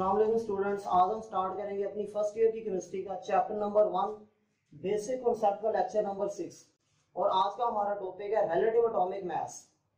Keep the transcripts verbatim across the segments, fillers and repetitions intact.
अस्सलाम वालेकुम स्टूडेंट्स, आज हम स्टार्ट करेंगे अपनी फर्स्ट ईयर की केमिस्ट्री का chapter number one basic concept का लेक्चर नंबर सिक्स। और आज का हमारा टॉपिक है relative atomic mass.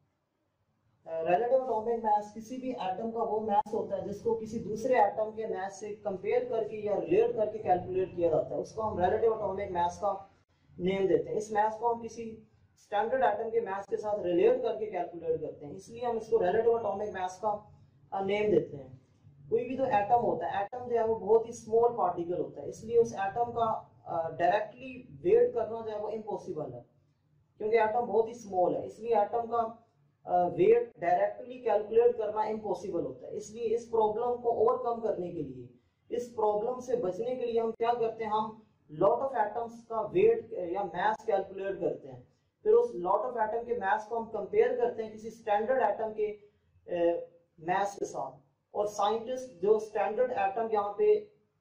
Relative atomic mass किसी भी एटम का वो मास होता है जिसको किसी दूसरे एटम के मास से कंपेयर करके या रिलेट करके कैलकुलेट किया जाता है, उसको हम रिलेटिव एटॉमिक मास का नेम देते हैं। इस मास को हम किसी स्टैंडर्ड एटम के मास के साथ रिलेट करके कैलकुलेट करते हैं, इसलिए हम इसको रिलेटिव एटॉमिक मास का नेम देते हैं। कोई भी जो एटम होता है, एटम जो है वो बहुत ही स्मॉल पार्टिकल होता है, इसलिए उस एटम का डायरेक्टली वेट करना जो है वो इम्पॉसिबल है, क्योंकि एटम बहुत ही स्मॉल है, इसलिए एटम का वेट डायरेक्टली कैलकुलेट करना इम्पॉसिबल होता है। इसलिए इस प्रॉब्लम को ओवरकम करने के लिए, इस प्रॉब्लम से बचने के लिए हम क्या करते हैं, हम लॉट ऑफ एटम्स का वेट या मास कैलकुलेट करते हैं। फिर उस लॉट ऑफ एटम के मास को हम कंपेयर करते हैं किसी स्टैंडर्ड एटम के मास के साथ। और साइंटिस्ट जो स्टैंडर्ड एटम यहाँ पे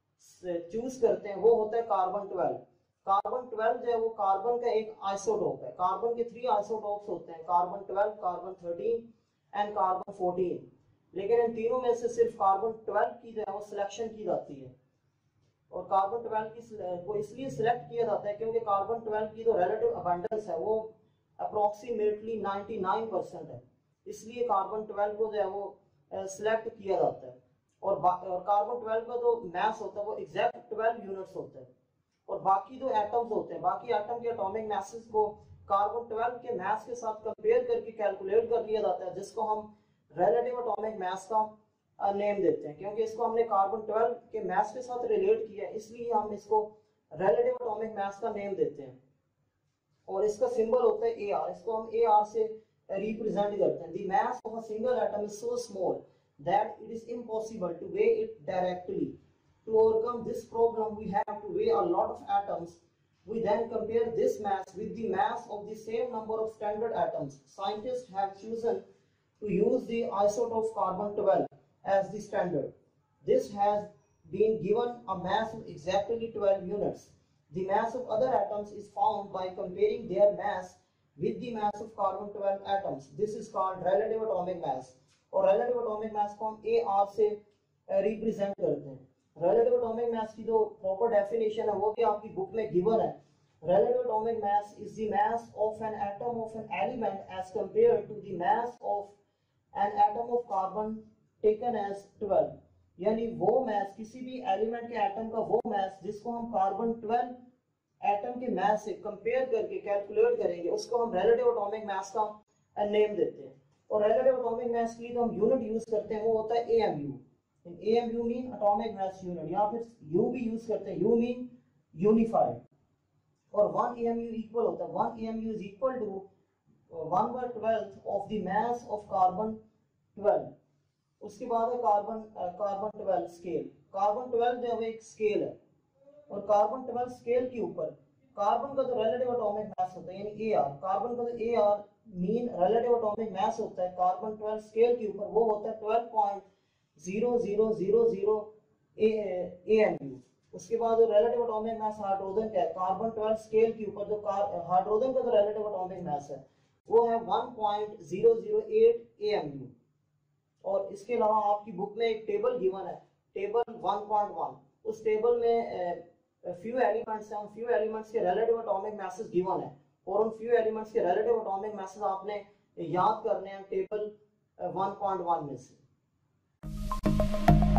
चूज करते हैं वो होता है कार्बन ट्वेल्व। कार्बन ट्वेल्व जो है वो कार्बन का एक आइसोटोप है। कार्बन के थ्री आइसोटोप्स होते हैं, carbon twelve, carbon thirteen and carbon fourteen. लेकिन इन तीनों में से सिर्फ कार्बन ट्वेल्व की जो है वो सिलेक्शन की जाती है। और कार्बन ट्वेल्व की को इसलिए सिलेक्ट किया जाता है क्योंकि कार्बन ट्वेल्व की जो रिलेटिव अबंडेंस है वो अप्रोक्सीमेटली नाइंटी नाइन परसेंट है, इसलिए कार्बन ट्वेल्व को जो है वो सिलेक्ट uh, किया जाता है। और, और कार्बन ट्वेल्व का जो मास होता है वो एग्जैक्ट ट्वेल्व यूनिट्स होता है। और बाकी जो एटम्स होते हैं, बाकी एटम के एटॉमिक मासेस को कार्बन ट्वेल्व के मास के साथ कंपेयर करके कैलकुलेट कर लिया जाता है, जिसको हम रिलेटिव एटॉमिक मास का नेम uh, देते हैं। क्योंकि इसको हमने कार्बन ट्वेल्व के मास के साथ रिलेट किया है, इसलिए हम इसको रिलेटिव एटॉमिक मास का नेम देते हैं। और इसका सिंबल होता है ए आर, इसको हम ए आर से represent करते हैं। The mass of a single atom is so small that it is impossible to weigh it directly. To overcome this problem, we have to weigh a lot of atoms. We then compare this mass with the mass of the same number of standard atoms. Scientists have chosen to use the isotope carbon twelve as the standard. This has been given a mass of exactly twelve units. The mass of other atoms is found by comparing their mass with the mass of carbon twelve atoms. This is called relative atomic mass. और relative atomic mass को हम A R से represent करते हैं। relative atomic mass की जो proper definition है वो भी आपकी बुक में गिवन है। relative atomic mass is the mass of an atom of an element as compared to the mass of an atom of carbon taken as twelve। यानी वो mass, किसी भी एलिमेंट के एटम का वो mass जिसको हम कार्बन ट्वेल्व एटम के मास से कंपेयर करके कैलकुलेट करेंगे, उसको हम रिलेटिव एटॉमिक मास का नेम देते हैं। और रिलेटिव एटॉमिक मास के लिए जो हम यूनिट यूज करते हैं वो होता है AMU. AMU mean atomic mass unit, या फिर यू भी यूज करते हैं, यू मीन यूनिफाइड। और वन एएमयू इक्वल होता है, one AMU is equal to one by twelfth of the mass of carbon twelve. उसके बाद है carbon carbon twelve scale. Carbon twelve जो है वो एक स्केल है, और कार्बन ट्वेल्व स्केल के ऊपर कार्बन का जो रिलेटिव एटॉमिक मास होता है यानी ए आर, कार्बन का जो A R mean relative atomic mass होता है कार्बन ट्वेल्व स्केल के ऊपर, वो होता है twelve point zero zero zero zero AMU. उसके बाद जो रिलेटिव एटॉमिक मास हाइड्रोजन का है कार्बन ट्वेल्व स्केल के ऊपर, जो हाइड्रोजन का जो रिलेटिव एटॉमिक मास है वो है one point zero zero eight AMU. और इसके अलावा आपकी बुक में एक टेबल गिवन है, टेबल वन पॉइंट वन। उस टेबल में फ्यू एलिमेंट्स हैं, उन फ्यू एलिमेंट्स के रिलेटिव एटॉमिक मासेस गिवन है, और उन फ्यू एलिमेंट्स के रिलेटिव एटॉमिक मासेस आपने याद करने हैं टेबल वन पॉइंट वन में से।